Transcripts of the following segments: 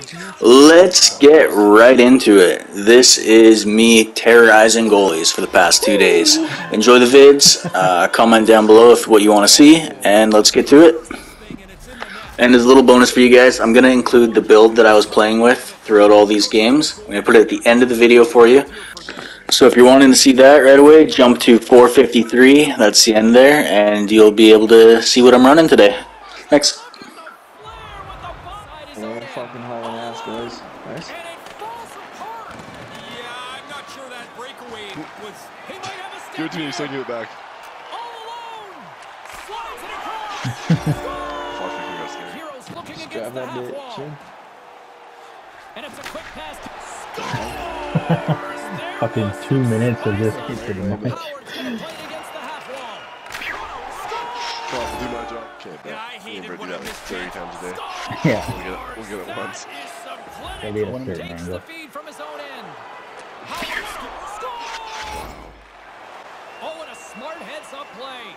Let's get right into it. This is me terrorizing goalies for the past 2 days. Enjoy the vids, comment down below if what you want to see, and let's get to it. And as a little bonus for you guys, I'm going to include the build that I was playing with throughout all these games. I'm going to put it at the end of the video for you. So if you're wanting to see that right away, jump to 453, that's the end there, and you'll be able to see what I'm running today. Thanks. Oh, fucking hauling ass, guys. Nice. Give it to me so I can give it back. Just grab that bitch. And it's a quick pass. Fucking 2 minutes of this pretty much. Do my job. Okay, but we'll never do that like 30 times a day. Yeah. We'll get it once. It'll be a certain angle. Oh, and a smart heads-up play.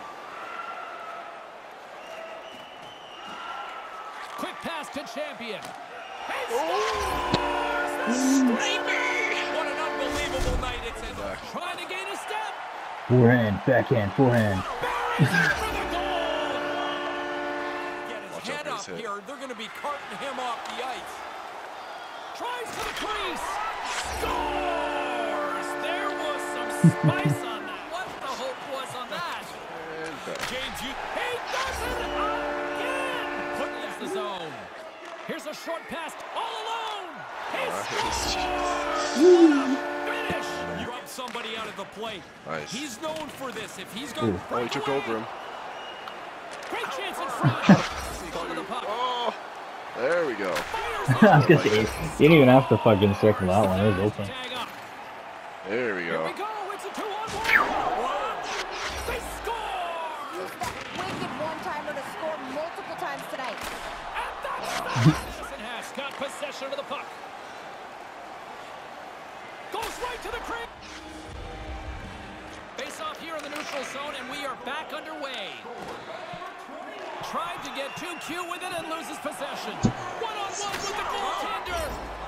Quick pass to Champion. What an unbelievable night it's in. Trying to gain a step. Forehand, backhand, forehand. Get his head up here. They're going to be carting him off the ice. Tries to the crease. Scores! There was some spice on that. What the hope was on that? James, he does it again. Putting the zone. Here's a short pass all alone. He scores! Finish! You rub somebody out of the plate. Nice. He's known for this. If he's going Oh, he took over him. Great chance in front. The puck. Oh, there we go. I was gonna say, you didn't even have to fucking circle that one, it was open. There we go. It's a 2-on-1. They score! Use that wicked one-timer to score multiple times tonight. And that's has got possession of the puck. Goes right to the crease. Face off here in the neutral zone, and we are back underway. Tried to get too cute with it and loses possession. One-on-one with the goaltender.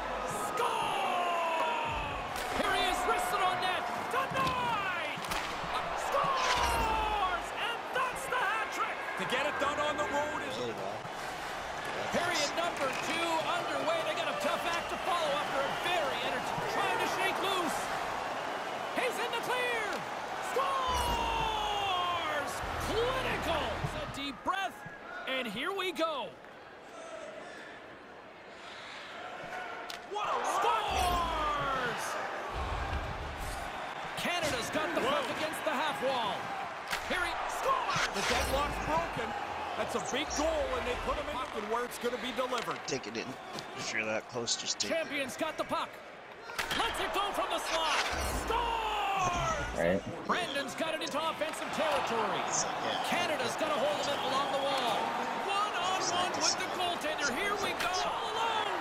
Score! Here he is, wristed on net. Denied! Scores! And that's the hat trick. To get it done on the road is period number 2 underway. They got a tough act to follow after a very entertaining trying to shake loose. He's in the clear. Scores! Clinical. A deep breath, and here we go. Scores! Canada's got the puck against the half wall. Here he scores! The deadlock's broken. That's a big goal, and they put him in where it's going to be delivered. Take it in. If you're that close, just take it. Champion's got the puck. Lets it go from the slot. Scores! Right. Brandon's got it into offensive territory. Canada's got a hold of it along the wall. One-on-one with the goaltender. Here we go. All alone.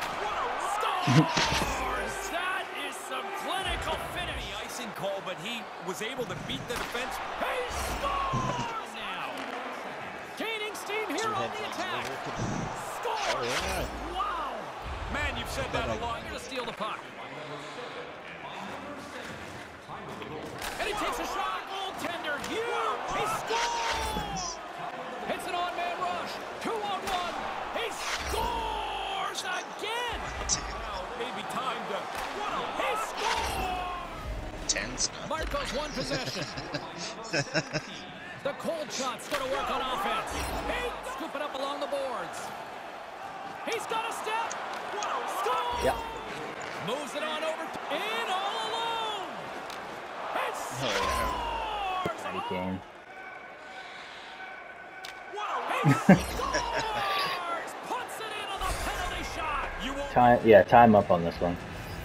Scores! That is some clinical finish. The icing call, but he was able to beat the defense. He scores now. Gaining steam here on the attack. Scores! Wow! Man, you've said that a lot. You're going to steal the puck. And he takes a shot. Goaltender here. He scores! It's an on-man rush. 2-on-1. He scores again. Now maybe time to. He scores! 10's not. Marco's one possession. The cold shot's going to work on offense. He scoop it up along the boards. He's got a step. Score! Yeah. Moves it on over. In all alone. It scores! Ready game. He scores! Puts it in on the penalty shot. You won't. Time up on this one.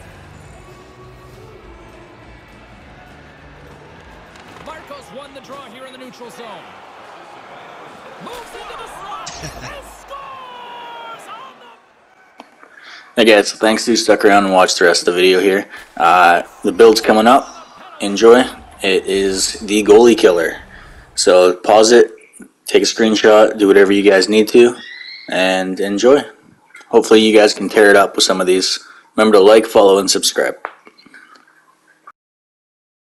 Marcos won the draw here in the neutral zone. Moves into the slot and scores on the. Hey guys, thanks you stuck around and watched the rest of the video here. The build's coming up. Enjoy. It is the goalie killer. So pause it, take a screenshot, do whatever you guys need to, and enjoy. hopefully you guys can tear it up with some of these. Remember to like, follow, and subscribe.